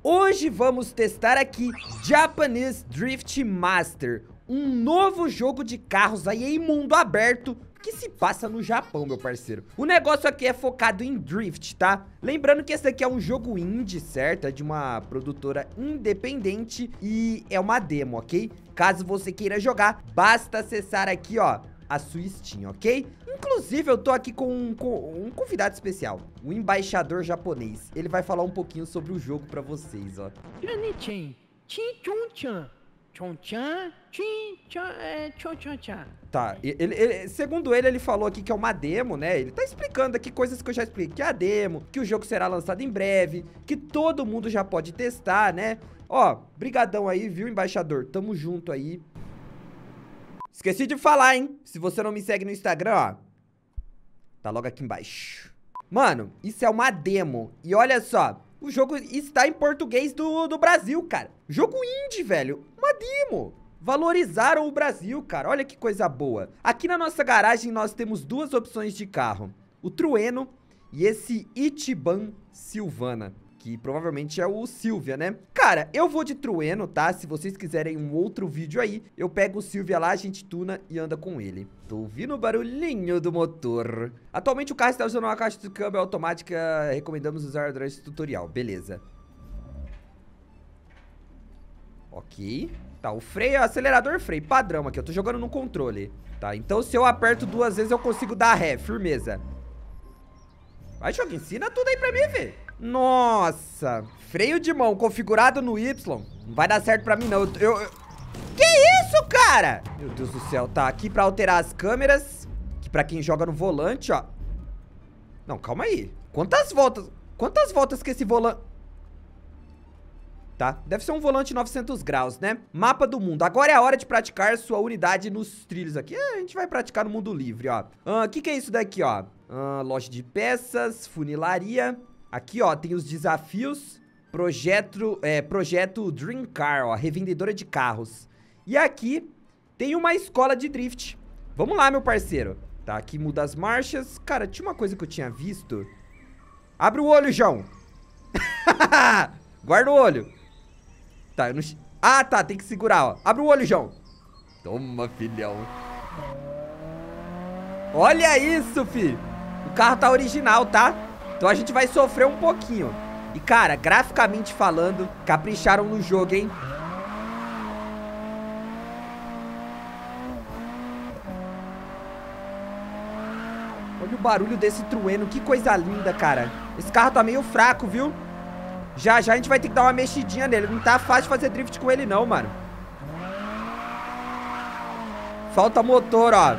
Hoje vamos testar aqui Japanese Drift Master, um novo jogo de carros aí em mundo aberto que se passa no Japão, meu parceiro. O negócio aqui é focado em drift, tá? Lembrando que esse aqui é um jogo indie, certo? É de uma produtora independente e é uma demo, ok? Caso você queira jogar, basta acessar aqui, ó, a sua Steam, ok? Inclusive, eu tô aqui com um convidado especial, o embaixador japonês. Ele vai falar um pouquinho sobre o jogo pra vocês, ó. Tá, segundo ele falou aqui que é uma demo, né? Ele tá explicando aqui coisas que eu já expliquei, que é a demo, que o jogo será lançado em breve, que todo mundo já pode testar, né? Ó, brigadão aí, viu, embaixador? Tamo junto aí. Esqueci de falar, hein? Se você não me segue no Instagram, ó, tá logo aqui embaixo. Mano, isso é uma demo. E olha só, o jogo está em português do Brasil, cara. Jogo indie, velho. Uma demo. Valorizaram o Brasil, cara. Olha que coisa boa. Aqui na nossa garagem nós temos duas opções de carro. O Trueno e esse Ichiban Silvana, que provavelmente é o Silvia, né? Cara, eu vou de Trueno, tá? Se vocês quiserem um outro vídeo aí, eu pego o Silvia lá, a gente tuna e anda com ele. Tô ouvindo o barulhinho do motor. Atualmente o carro está usando uma caixa de câmbio automática. Recomendamos usar durante esse tutorial. Beleza. Ok. Tá, o freio, acelerador, freio, padrão aqui. Eu tô jogando no controle. Tá, então se eu aperto duas vezes eu consigo dar ré, firmeza. Vai, jogo, ensina tudo aí pra mim ver. Nossa, freio de mão configurado no Y. Não vai dar certo pra mim, não. Que isso, cara? Meu Deus do céu, tá aqui pra alterar as câmeras. Que pra quem joga no volante, ó. Não, calma aí. Quantas voltas que esse volante... Tá, deve ser um volante 900 graus, né? Mapa do mundo. Agora é a hora de praticar sua unidade nos trilhos aqui. A gente vai praticar no mundo livre, ó. Que é isso daqui, ó? Loja de peças, funilaria. Aqui, ó, tem os desafios. Projeto Dream Car, ó, revendedora de carros. E aqui tem uma escola de drift. Vamos lá, meu parceiro. Tá, aqui muda as marchas. Cara, tinha uma coisa que eu tinha visto. Abre o olho, João. Guarda o olho. Tá, eu não... Ah, tá, tem que segurar, ó. Abre o olho, João. Toma, filhão. Olha isso, fi. O carro tá original, tá? Então a gente vai sofrer um pouquinho. E, cara, graficamente falando, capricharam no jogo, hein? Olha o barulho desse trueno, que coisa linda, cara. Esse carro tá meio fraco, viu? Já já a gente vai ter que dar uma mexidinha nele. Não tá fácil fazer drift com ele não, mano. Falta motor, ó.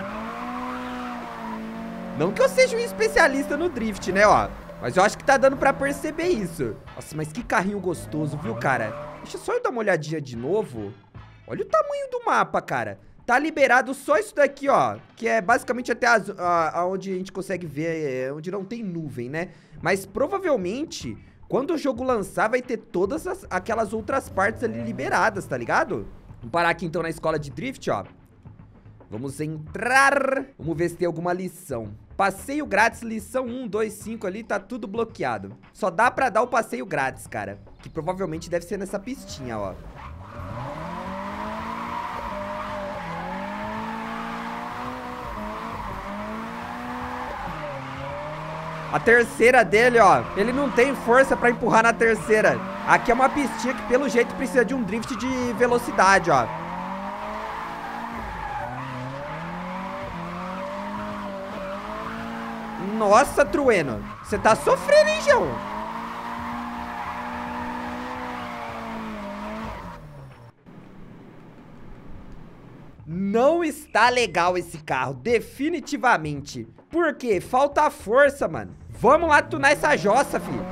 Não que eu seja um especialista no drift, né, ó. Mas eu acho que tá dando pra perceber isso. Nossa, mas que carrinho gostoso, viu, cara? Deixa só eu dar uma olhadinha de novo. Olha o tamanho do mapa, cara. Tá liberado só isso daqui, ó. Que é basicamente até onde a gente consegue ver, onde não tem nuvem, né? Mas provavelmente, quando o jogo lançar, vai ter todas aquelas outras partes ali liberadas, tá ligado? Vamos parar aqui então na escola de drift, ó. Vamos entrar. Vamos ver se tem alguma lição. Passeio grátis, lição 1, 2, 5 ali, tá tudo bloqueado. Só dá pra dar o passeio grátis, cara. Que provavelmente deve ser nessa pistinha, ó. A terceira dele, ó, ele não tem força pra empurrar na terceira. Aqui é uma pistinha que pelo jeito precisa de um drift de velocidade, ó. Nossa, Trueno, você tá sofrendo, hein, João? Não está legal esse carro, definitivamente. Por quê? Falta força, mano. Vamos lá tunar essa jossa, filho.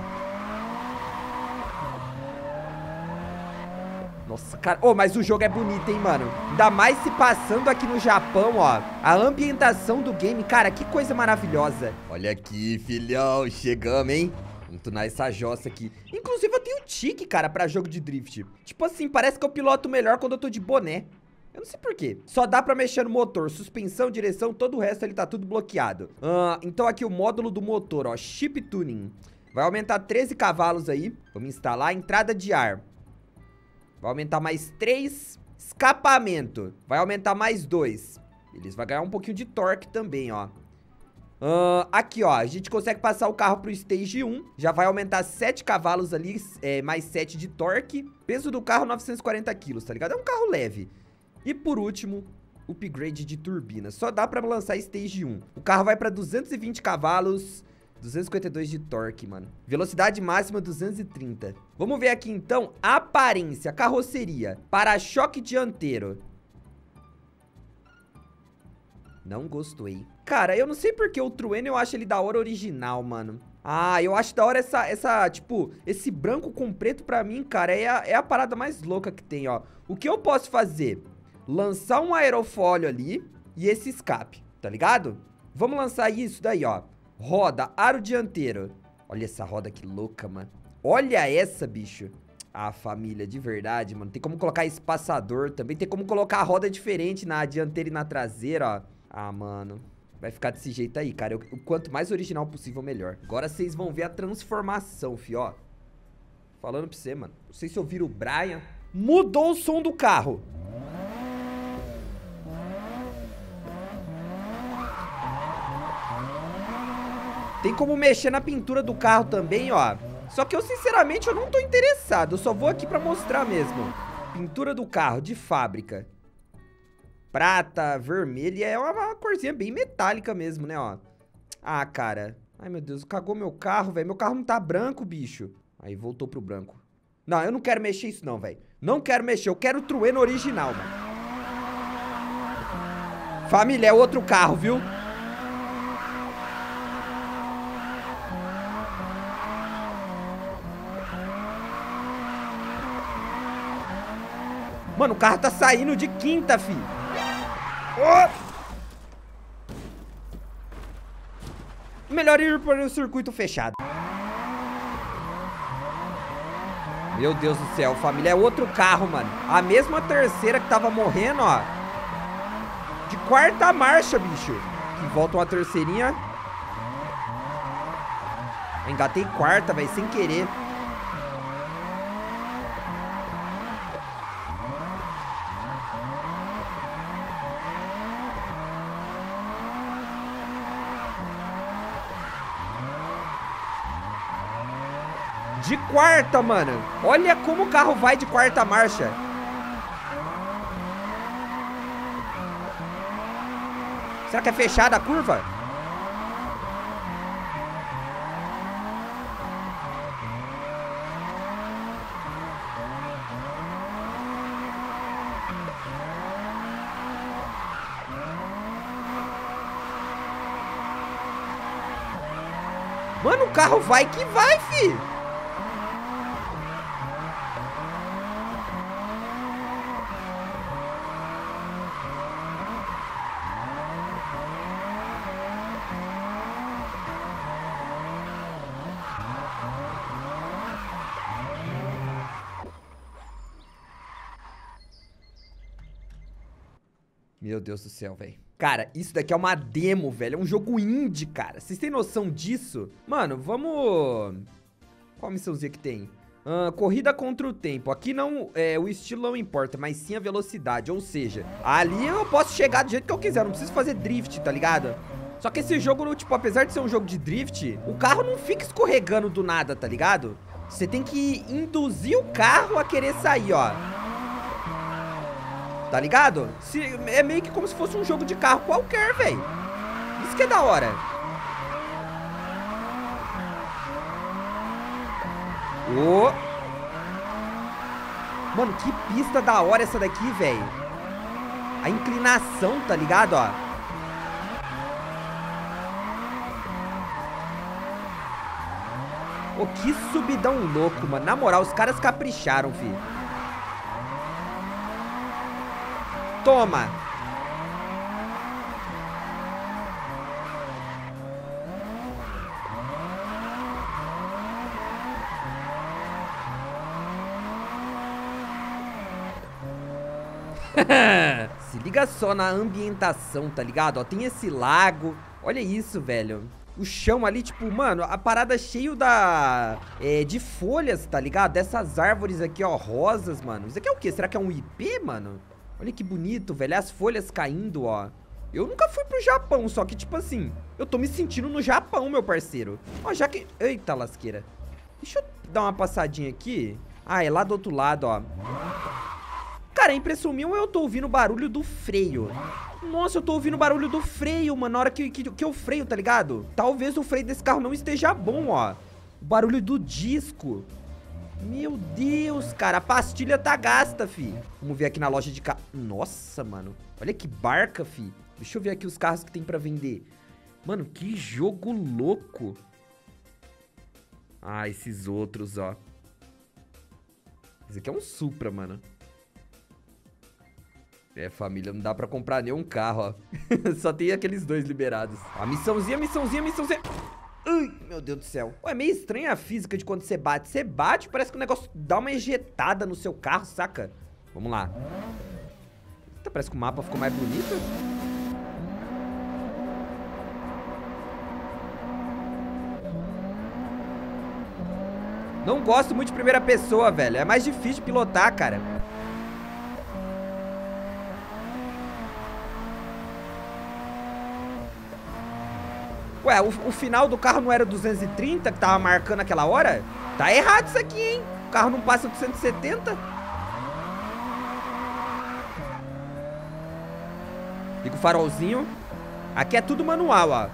Nossa, cara. Ô, mas o jogo é bonito, hein, mano. Ainda mais se passando aqui no Japão, ó. A ambientação do game, cara, que coisa maravilhosa. Olha aqui, filhão. Chegamos, hein? Vamos tunar essa jossa aqui. Inclusive, eu tenho tique, cara, pra jogo de drift. Tipo assim, parece que eu piloto melhor quando eu tô de boné. Eu não sei por quê. Só dá pra mexer no motor, suspensão, direção, todo o resto ele tá tudo bloqueado. Então aqui o módulo do motor, ó, Chip Tuning. Vai aumentar 13 cavalos aí. Vamos instalar entrada de ar. Vai aumentar mais 3. Escapamento. Vai aumentar mais 2. Eles vão ganhar um pouquinho de torque também, ó. Aqui, ó. A gente consegue passar o carro pro Stage 1. Já vai aumentar 7 cavalos ali, mais 7 de torque. Peso do carro, 940 quilos, tá ligado? É um carro leve. E por último, upgrade de turbina. Só dá pra lançar Stage 1. O carro vai pra 220 cavalos, 252 de torque, mano. Velocidade máxima, 230. Vamos ver aqui, então, aparência, carroceria. Para-choque dianteiro. Não gostei. Cara, eu não sei porque o Trueno eu acho ele da hora original, mano. Ah, eu acho da hora tipo, esse branco com preto pra mim, cara, é a parada mais louca que tem, ó. O que eu posso fazer? Lançar um aerofólio ali e esse escape, tá ligado? Vamos lançar isso daí, ó. Roda, aro dianteiro. Olha essa roda que louca, mano. Olha essa, bicho. Ah, família, de verdade, mano. Tem como colocar espaçador também. Tem como colocar a roda diferente na dianteira e na traseira, ó. Ah, mano. Vai ficar desse jeito aí, cara. O quanto mais original possível, melhor. Agora vocês vão ver a transformação, fi, ó. Falando pra você, mano. Não sei se ouviram o Brian. Mudou o som do carro. Tem como mexer na pintura do carro também, ó. Só que eu, sinceramente, eu não tô interessado. Eu só vou aqui pra mostrar mesmo. Pintura do carro, de fábrica. Prata, vermelho. E é uma corzinha bem metálica mesmo, né, ó. Ah, cara. Ai, meu Deus. Cagou meu carro, velho. Meu carro não tá branco, bicho. Aí, voltou pro branco. Não, eu não quero mexer isso não, velho. Não quero mexer. Eu quero o Trueno original, mano. Família, é outro carro, viu? Mano, o carro tá saindo de quinta, fi. Oh! Melhor ir por um circuito fechado. Meu Deus do céu, família. É outro carro, mano. A mesma terceira que tava morrendo, ó. De quarta marcha, bicho. Que volta uma terceirinha. Engatei quarta, velho, sem querer. De quarta, mano. Olha como o carro vai de quarta marcha. Será que é fechada a curva? Mano, o carro vai que vai, fi. Meu Deus do céu, velho. Cara, isso daqui é uma demo, velho. É um jogo indie, cara. Vocês têm noção disso? Mano, vamos... Qual missãozinha que tem? Corrida contra o tempo. Aqui não, o estilo não importa, mas sim a velocidade. Ou seja, ali eu posso chegar do jeito que eu quiser. Não preciso fazer drift, tá ligado? Só que esse jogo, tipo, apesar de ser um jogo de drift, o carro não fica escorregando do nada, tá ligado? Você tem que induzir o carro a querer sair, ó. Tá ligado? É meio que como se fosse um jogo de carro qualquer, velho. Isso que é da hora. Ô. Mano, que pista da hora essa daqui, velho. A inclinação, tá ligado, ó. Ô, que subidão louco, mano. Na moral, os caras capricharam, filho. Toma. Se liga só na ambientação, tá ligado? Ó, tem esse lago. Olha isso, velho. O chão ali, tipo, mano, a parada cheio de folhas, tá ligado? Dessas árvores aqui, ó, rosas, mano. Isso aqui é o quê? Será que é um ipê, mano? Olha que bonito, velho. As folhas caindo, ó. Eu nunca fui pro Japão, só que, tipo assim, eu tô me sentindo no Japão, meu parceiro. Ó, já que... Eita, lasqueira. Deixa eu dar uma passadinha aqui. Ah, é lá do outro lado, ó. Cara, a impressão minha ou eu tô ouvindo o barulho do freio? Nossa, eu tô ouvindo o barulho do freio, mano, na hora que eu freio, tá ligado? Talvez o freio desse carro não esteja bom, ó. O barulho do disco. Meu Deus, cara, a pastilha tá gasta, fi. Vamos ver aqui na loja de carro. Nossa, mano, olha que barca, fi. Deixa eu ver aqui os carros que tem pra vender. Mano, que jogo louco. Ah, esses outros, ó. Esse aqui é um Supra, mano. É, família, não dá pra comprar nenhum carro, ó. Só tem aqueles dois liberados. Ó, missãozinha. Ai, meu Deus do céu. Ué, é meio estranha a física de quando você bate. Você bate, parece que o negócio dá uma ejetada no seu carro, saca? Vamos lá. Eita, parece que o mapa ficou mais bonito. Não gosto muito de primeira pessoa, velho. É mais difícil de pilotar, cara. Ué, o final do carro não era 230 que tava marcando aquela hora? Tá errado isso aqui, hein? O carro não passa de 170. Liga o farolzinho. Aqui é tudo manual, ó.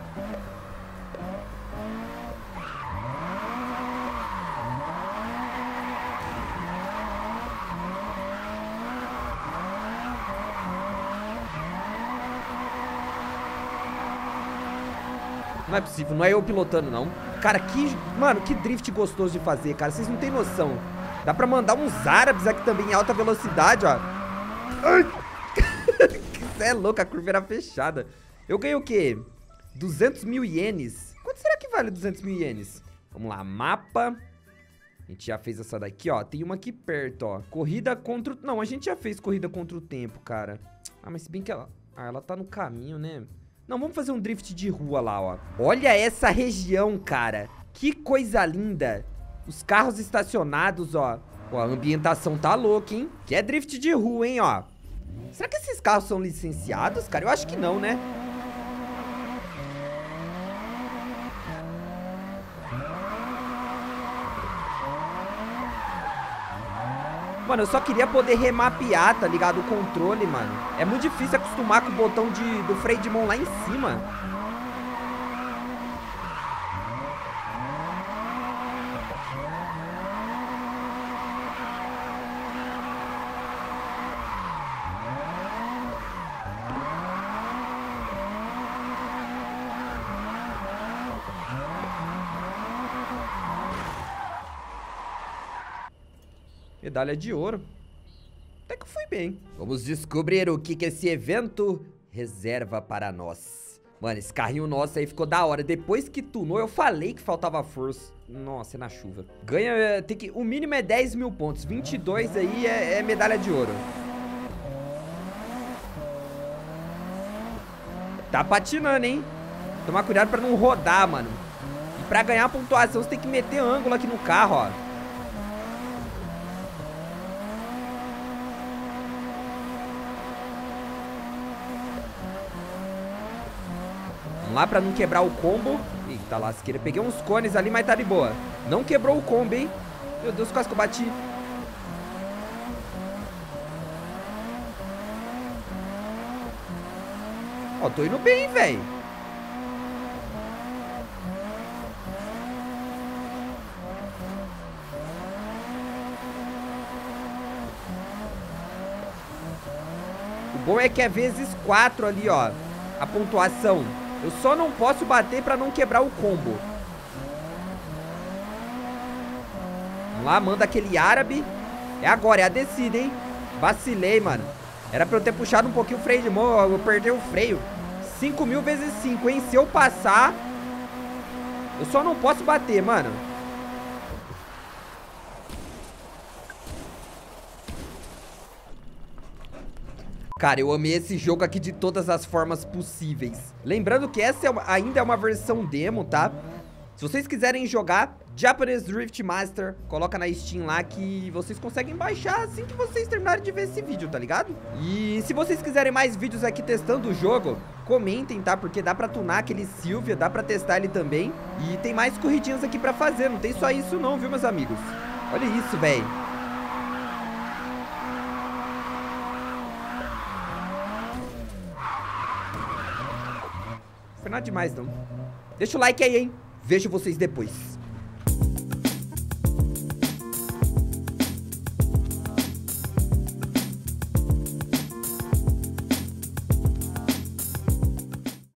Não é possível, não é eu pilotando, não. Cara, mano, que drift gostoso de fazer, cara. Vocês não tem noção. Dá pra mandar uns árabes aqui também em alta velocidade, ó. Você é louco, a curva era fechada. Eu ganhei o quê? 200 mil ienes. Quanto será que vale 200 mil ienes? Vamos lá, mapa. A gente já fez essa daqui, ó. Tem uma aqui perto, ó. Corrida contra o... Não, a gente já fez corrida contra o tempo, cara. Ah, mas se bem que ela... Ah, ela tá no caminho, né? Não, vamos fazer um drift de rua lá, ó. Olha essa região, cara. Que coisa linda. Os carros estacionados, ó. Ó, a ambientação tá louca, hein? Que é drift de rua, hein, ó. Será que esses carros são licenciados, cara? Eu acho que não, né? Mano, eu só queria poder remapear, tá ligado? O controle, mano. É muito difícil acostumar com o botão do freio de mão lá em cima. Medalha de ouro. Até que eu fui bem. Vamos descobrir o que esse evento reserva para nós. Mano, esse carrinho nosso aí ficou da hora. Depois que tunou, eu falei que faltava força. Nossa, é na chuva. Ganha, tem que... O mínimo é 10 mil pontos. 22 aí é medalha de ouro. Tá patinando, hein? Tomar cuidado pra não rodar, mano. E pra ganhar a pontuação, você tem que meter ângulo aqui no carro, ó. Vamos lá pra não quebrar o combo. Eita lasqueira, peguei uns cones ali, mas tá de boa. Não quebrou o combo, hein? Meu Deus, quase que eu bati. Ó, tô indo bem, velho. O bom é que é vezes 4 ali, ó. A pontuação. Eu só não posso bater pra não quebrar o combo. Vamos lá, manda aquele árabe. É agora, é a descida, hein? Vacilei, mano. Era pra eu ter puxado um pouquinho o freio de mão. Eu perdi o freio. 5 mil vezes 5, hein? Se eu passar, eu só não posso bater, mano. Cara, eu amei esse jogo aqui de todas as formas possíveis. Lembrando que essa ainda é uma versão demo, tá? Se vocês quiserem jogar Japanese Drift Master, coloca na Steam lá que vocês conseguem baixar assim que vocês terminarem de ver esse vídeo, tá ligado? E se vocês quiserem mais vídeos aqui testando o jogo, comentem, tá? Porque dá pra tunar aquele Silvia, dá pra testar ele também. E tem mais corridinhas aqui pra fazer, não tem só isso não, viu, meus amigos? Olha isso, velho. Não foi nada demais, não. Deixa o like aí, hein? Vejo vocês depois.